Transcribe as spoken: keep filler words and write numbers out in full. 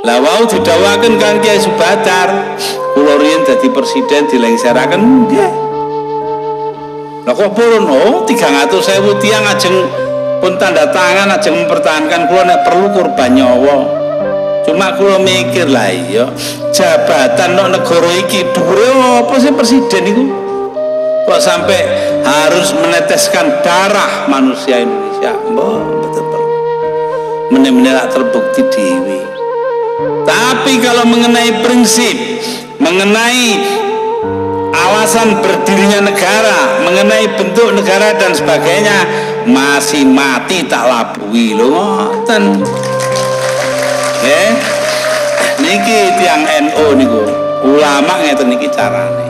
Lah wau didhawuhaken Kang Kyai Subadar, kula riyen dadi presiden dilengseraken nggih. Lah kok purun oh tiga ratus ribu tiyang ajeng pun tanda tangan ajeng mempertahankan kula nek perlu kurban nyawa. Cuma kula mikir lah iya jabatan nang negara iki dhuwure apa sih presiden iku? Kok sampai harus meneteskan darah manusia Indonesia? Mbah betul. Meneh-meneh terbukti dewi. Tapi kalau mengenai prinsip, mengenai alasan berdirinya negara, mengenai bentuk negara dan sebagainya, masih mati tak labui lho ngoten. Nggih. Niki tiyang N U niku, ulama ngeten niki carane.